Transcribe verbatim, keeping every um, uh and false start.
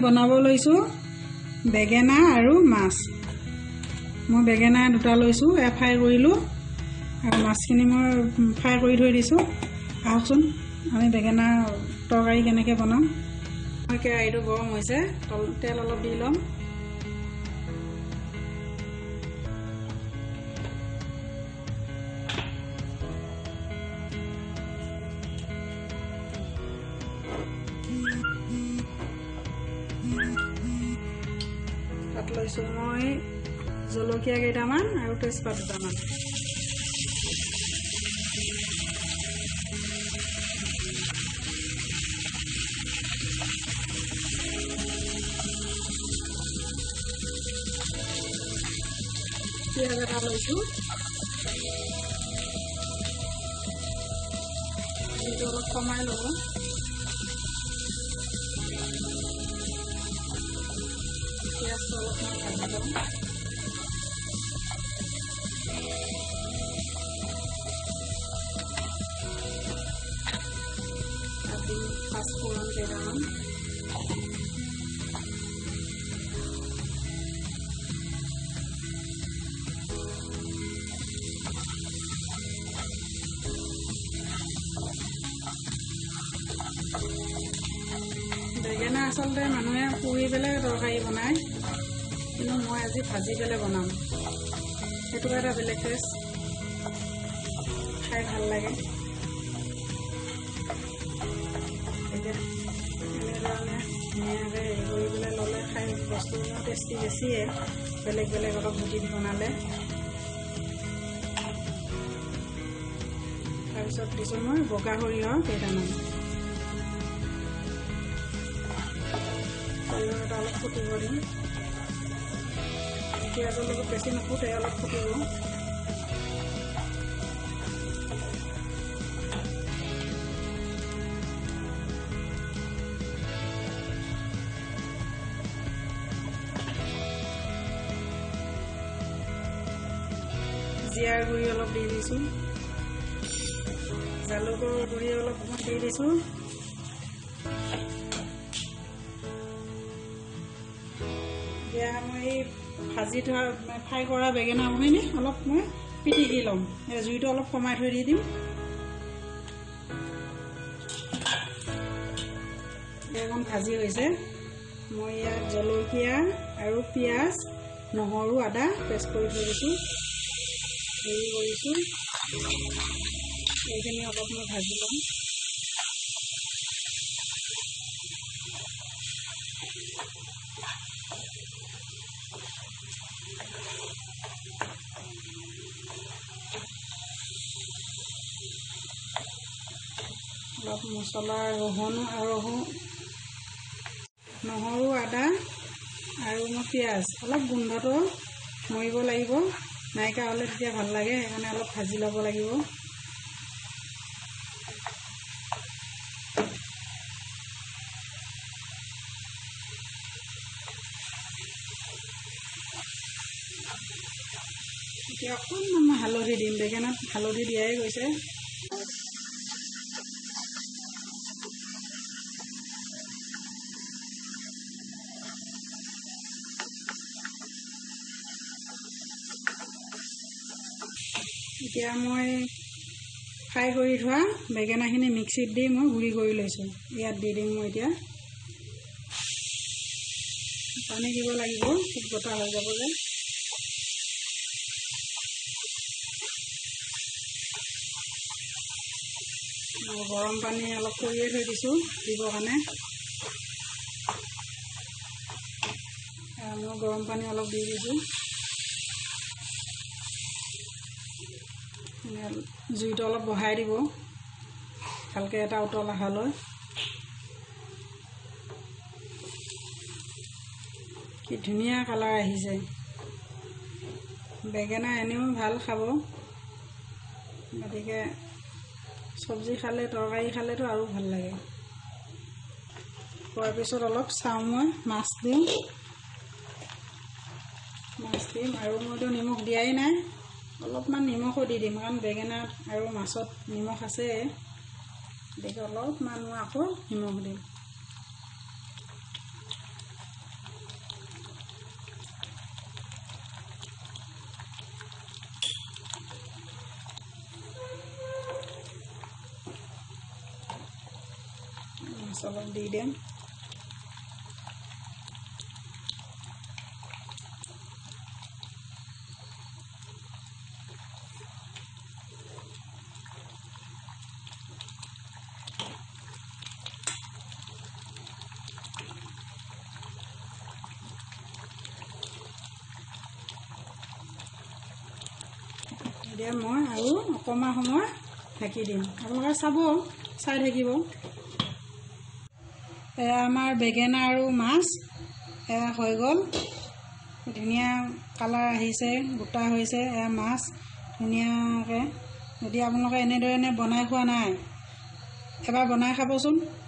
বনাব লৈছোঁ বেগেনা আৰু মাছ। মই বেগেনা দুটা লৈছোঁ, এয়া ফ্ৰাই কৰিলোঁ আৰু মাছখিনি মই ফ্ৰাই কৰি থৈ দিছোঁ। আহকচোন আমি বেগেনা তৰকাৰী কেনেকৈ বনাম। মই কেৰাহীটো গৰম হৈছে, তেল অলপ দি ল'ম। তাত লৈছোঁ মই জলকীয়া কেইটামান আৰু তেজপাত দুটামান। পিঁয়াজ এটা লৈছোঁ, এইটো অলপ কমাই ল'ব। পিঁয়াজটো অলপমান ভাজি ল'ম। তাত পাঁচফোৰণ কেইটামান, বেগেনা আচলতে মানুহে পুৰি পেলাই তৰকাৰী বনায়, কিন্তু মই আজি ভাজি পেলাই বনাম। সেইটো এটা বেলেগ টেষ্ট, খাই ভাল লাগে। এতিয়া এনেধৰণে ধুনীয়াকৈ হেৰি কৰি পেলাই ল'লে খাই বস্তুবোৰ টেষ্টি বেছিয়ে, বেলেগ বেলেগ অলপ গুটি দি বনালে। তাৰপিছত দিছোঁ মই বগা সৰিয়হ কেইটামান। সৰিয়হ এটা অলপ ফুটিব দিম। পিঁয়াজৰ লগত বেছি নুফুটে, অলপ ফুটিব। জিৰাৰ গুড়ি অলপ দি দিছোঁ, জালুকৰ গুড়ি অলপ দি দিছোঁ, এতিয়া মই ভাজি থোৱা ফ্ৰাই কৰা বেগেনাখিনি অলপ মই পিটিকি ল'ম। জুইটো অলপ কমাই থৈ দি দিম। বেগন ভাজি হৈছে। মই ইয়াত জলকীয়া আৰু পিঁয়াজ, নহৰু, আদা পেষ্ট কৰি থৈ দিছোঁ, হেৰি কৰিছোঁ। এইখিনি অলপ মই ভাজি ল'ম। অলপ মছলা, ৰহুন আৰু নহৰু, আদা আৰু মই পিঁয়াজ অলপ গোন্ধটো মৰিব লাগিব, নাইকা হ'লে তেতিয়া ভাল লাগে, সেইকাৰণে অলপ ভাজি ল'ব লাগিব। এতিয়া অকণমান মই হালধি দিম, বেগেনাত হালধি দিয়াই গৈছে। এতিয়া মই ফ্ৰাই কৰি থোৱা বেগেনাখিনি মিক্সিত দি মই গুড়ি কৰি লৈছোঁ। ইয়াত দি দিম মই এতিয়া। পানী দিব লাগিব, খুব গোটা হৈ যাবলৈ। গৰম পানী অলপ কৰিয়ে থৈ দিছোঁ দিবৰ কাৰণে। মই গৰম পানী অলপ দি দিছোঁ। জুইটো অলপ বঢ়াই দিব, ভালকৈ এটা উতল অহালৈ। কি ধুনীয়া কালাৰ আহিছে। বেগেনা এনেও ভাল খাব, গতিকে চব্জি খালে, তৰকাৰী খালেতো আৰু ভাল লাগে। খোৱাৰ পিছত অলপ চাওঁ, মই মাছ দিম মাছ দিম আৰু মইতো নিমখ দিয়াই নাই, অলপমান নিমখো দি দিম, কাৰণ বেগেনাত আৰু মাছত নিমখ আছে। গতিকে অলপমান মই আকৌ নিমখ দিম। মাছ অলপ দি দিম এতিয়া মই আৰু অকণমান সময় ঢাকি দিম আপোনালোকে চাব চাই থাকিব এয়া আমাৰ বেঙেনা আৰু মাছ এয়া হৈ গ'ল ধুনীয়া কালাৰ আহিছে গোটা হৈছে এয়া মাছ ধুনীয়াকৈ যদি আপোনালোকে এনেদৰে বনাই খোৱা নাই এবাৰ বনাই খাবচোন